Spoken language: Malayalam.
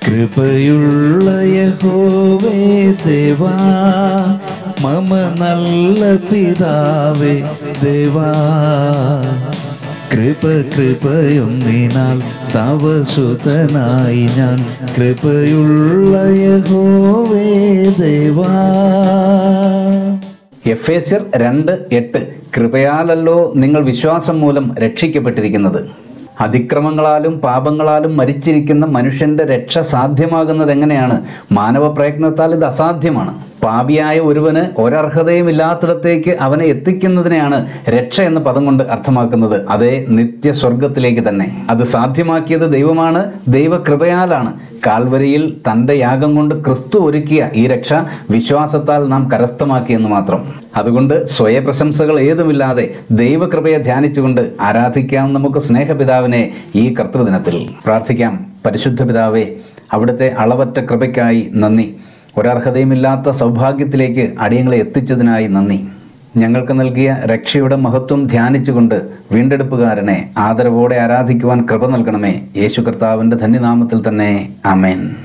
കൃപയുള്ള യഹോവേ ദേവാ, മമ നല്ല പിതാവേ ദേവാ, കൃപയൊന്നിനാൽ തവസുതനായി ഞാൻ. കൃപയുള്ള യഹോവേ ദേവാ. എഫേസ്യർ 2:8 കൃപയാലല്ലോ നിങ്ങൾ വിശ്വാസം മൂലം രക്ഷിക്കപ്പെട്ടിരിക്കുന്നത്. അതിക്രമങ്ങളാലും പാപങ്ങളാലും മരിച്ചിരിക്കുന്ന മനുഷ്യന്റെ രക്ഷ സാധ്യമാകുന്നത് എങ്ങനെയാണ്? മാനവ പ്രയത്നത്താൽ ഇത് അസാധ്യമാണ്. പാപിയായ ഒരുവന് ഒരർഹതയും ഇല്ലാത്തിടത്തേക്ക് അവനെ എത്തിക്കുന്നതിനെയാണ് രക്ഷ എന്ന പദം കൊണ്ട് അർത്ഥമാക്കുന്നത്. അതേ നിത്യസ്വർഗത്തിലേക്ക് തന്നെ. അത് സാധ്യമാക്കിയത് ദൈവമാണ്, ദൈവകൃപയാലാണ്. കാൽവരിയിൽ തൻ്റെ യാഗം കൊണ്ട് ക്രിസ്തു ഒരുക്കിയ ഈ രക്ഷ വിശ്വാസത്താൽ നാം കരസ്ഥമാക്കിയെന്ന് മാത്രം. അതുകൊണ്ട് സ്വയപ്രശംസകൾ ഏതുമില്ലാതെ ദൈവകൃപയെ ധ്യാനിച്ചുകൊണ്ട് ആരാധിക്കാം നമുക്ക് സ്നേഹപിതാവിനെ ഈ കർത്തൃദിനത്തിൽ. പ്രാർത്ഥിക്കാം. പരിശുദ്ധ പിതാവേ, അവിടുത്തെ അളവറ്റ കൃപയ്ക്കായി നന്ദി. ഒരർഹതയുമില്ലാത്ത സൗഭാഗ്യത്തിലേക്ക് അടിയങ്ങളെ എത്തിച്ചതിനായി നന്ദി. ഞങ്ങൾക്ക് നൽകിയ രക്ഷയുടെ മഹത്വം ധ്യാനിച്ചുകൊണ്ട് വീണ്ടെടുപ്പുകാരനെ ആദരവോടെ ആരാധിക്കുവാൻ കൃപ നൽകണമേ. യേശു കർത്താവിൻ്റെ ധന്യനാമത്തിൽ തന്നെ. ആമേൻ.